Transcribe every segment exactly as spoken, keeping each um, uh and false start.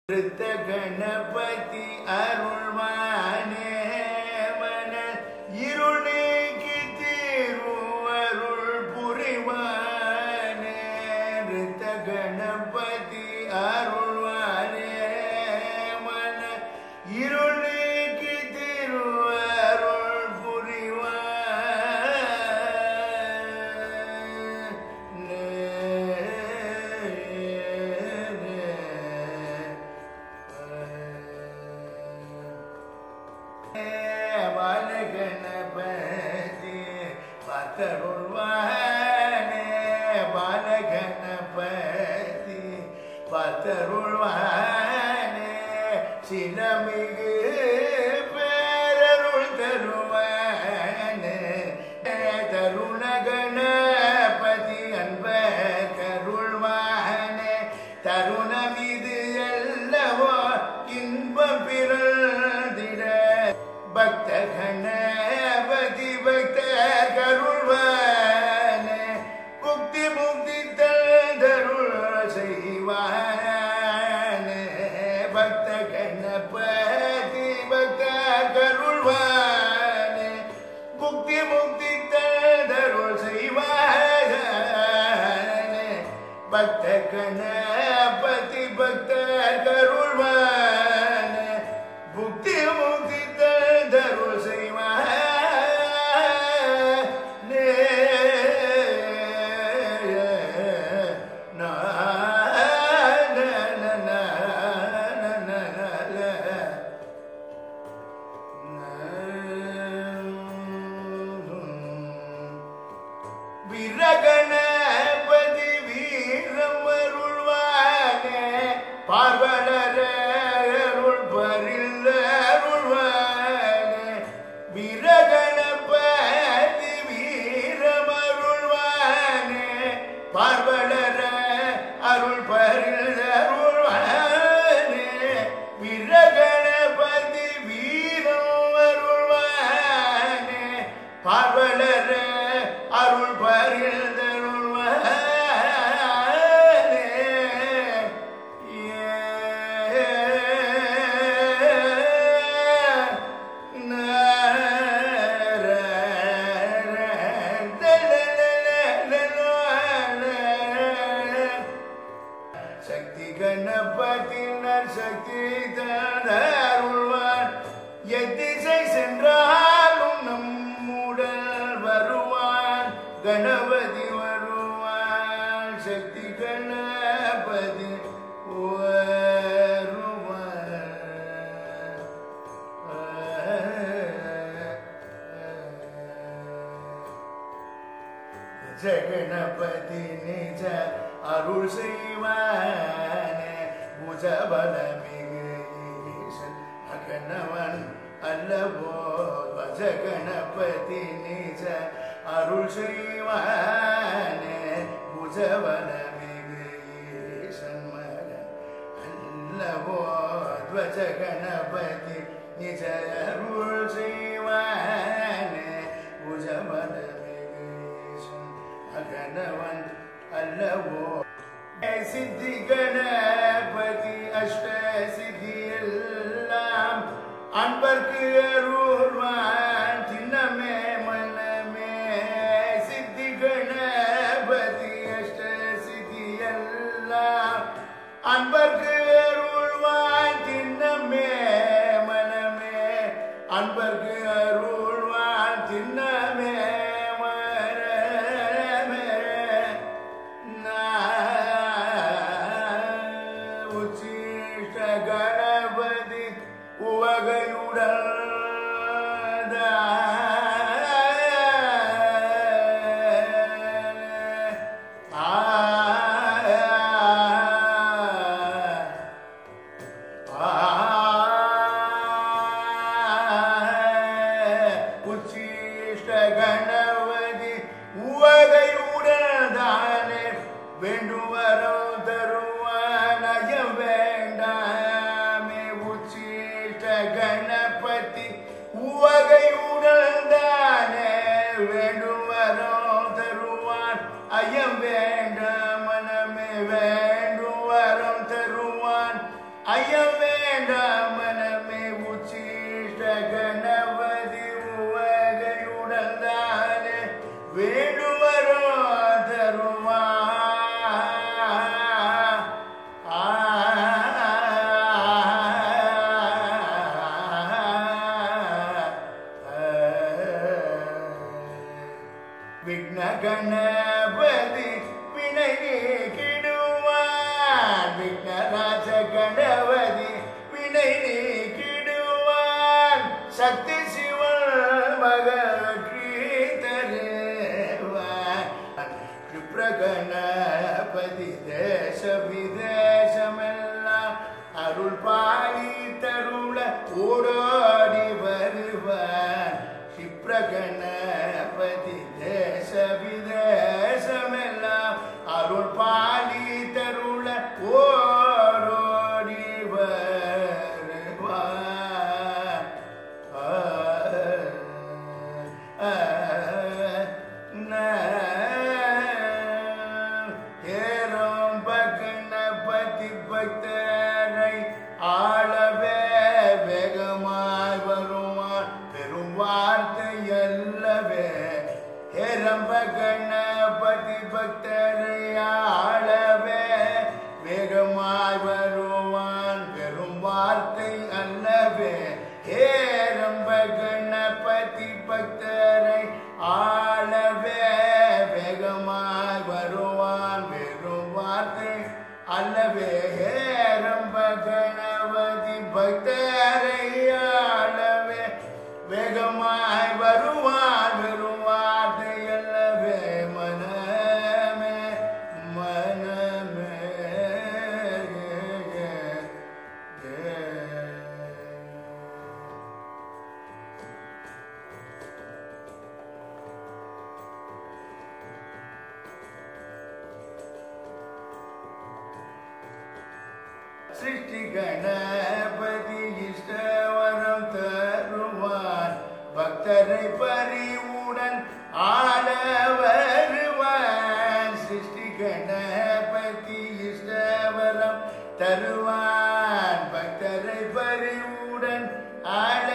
Sri Ganapathi arulmane mana iruniki thiruvarul purivane Sri Ganapathi arulmane mana iruniki thiruvarul purivane Ganapathi Patarulvane Bala Ganapathi Patarulvane Sinamigu Perarul Taruvane Taruna Ganapathi Anba Karulvane Taruna Midu Allavo Inba Piraldira Bhakta Ganapathi Bhakta Karulvane Mukti Mukti Tandarul Saivane Bhakta Ganapathi Bhakta Karulvane Mukti Mukti Tandarul Saivane Bhakta Ganapathi Bhakta Karulvane Mukti Mukti Tandarul Saivane na na na na na na Viraganapathi Veeramarulvane Parvalare Arul Parillarulvane Viraganapathi Veeramarulvane Parvalare Arul Parillarulvane Viraganapathi Veeramarulvane Parvalare Arul Parillarulvane Sri Ganapathi Sri Thanarulvan Yedisai Sendralum Nammudal Varuvan Ganapathi Varuvan Sri Ganapathi Varuvan Ganapathi Nija Arul Saivane Mujabalamigu Isan Aganavan Allavo Ganapathi Nija Arul Saivane Mujabalamigu Isan Allavo Ganapathi Nija Arul Saivane Mujabalamigu Isan Aganavan Allavo Sri Ganapathi Ashta Siddhi Ellam Anbarku Arulvan Chinname Maname Sri Ganapathi Ashta Siddhi Ellam Anbarku Arulvan Chinname Maname Anbarku Arulvan Chinname Venduvaram Taruvanayam Vendame Uchita Ganapathi பயம் வேண்டாம் மனமே உச்சிஷ்ட கணபதி உவகையுடன் தானே வேண்டுவரோ தருவா விக்ன கணபதி வினை நீக்கிடுவான் விக்னராஜ கணபதி வினை நீக்கிடுவான் சக்தி சிவன் மகற்றி தருவான் கணபதி தேச விதேசமெல்லாம் அருள் பாடி தருள ஓடோடி வருவான் கணபதி தேச விதேசமெல்லாம் அருள் பாடி தருள ஓடோடி வருவான் ஏரோம்ப கணபதி பக்தரை ஆளவே வேகமாய் வருவான் பெரும் வார்த்தை அல்லவே ஏரம்ப கணபதி பக்தரை ஆளவே வேகமாய் வருவான் பெரும் வார்த்தை அல்லவே ஏரம்ப கணபதி பக்தரை ஆளவே வேகமாய் வருவான் வெறும் வார்த்தை அல்லவே ஏரம்ப கணபதி பக்தரை ஆளவே வேகமாய் வருவான் வெறும் வார்த்தை அல்லவே மனமே மனமே சிருஷ்டி கணபதி இஷ்டவரம் தருவான் பக்தரை பரிவுடன் ஆள வருவான் சிருஷ்டி கணபதி இஷ்டவரம் தருவான் பக்தரை பரிவுடன் ஆள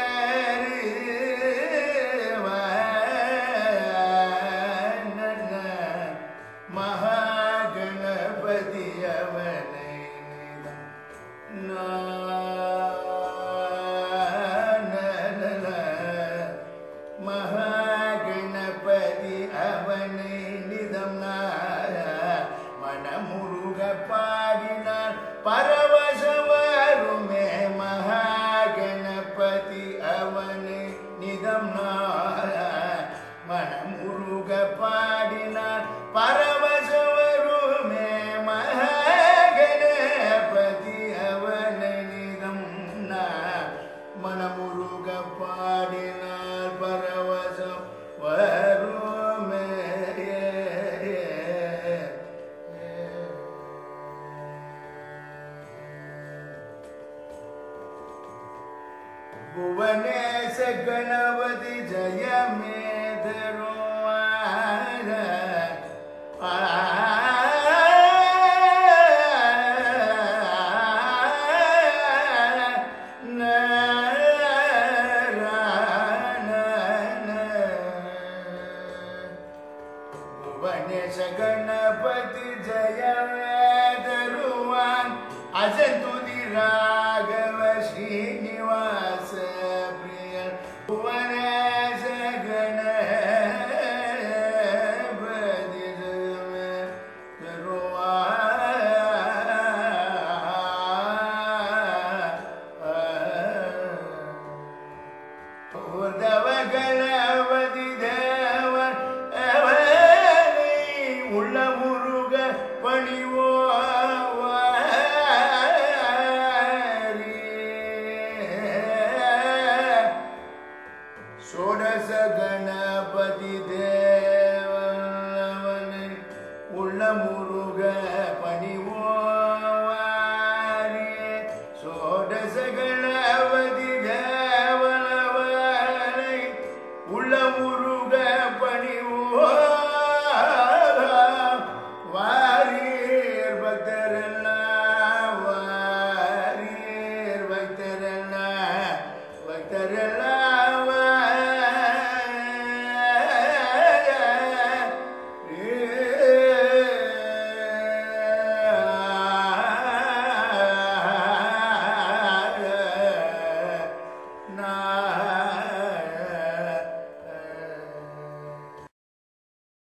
வருவான் மகாகணபதி அவனை மகாகணபதி அவனை நிதம் மனமுருக பாடினார் பரவசவருமே மகாகணபதி அவனை நிதம் மனமுருக பாடினார் பரவசவருமே மகாகணபதி அவனை நிதம் மனமுருக பாடினார் பரவசம் வருமே புவனேச கணபதி ஜயமே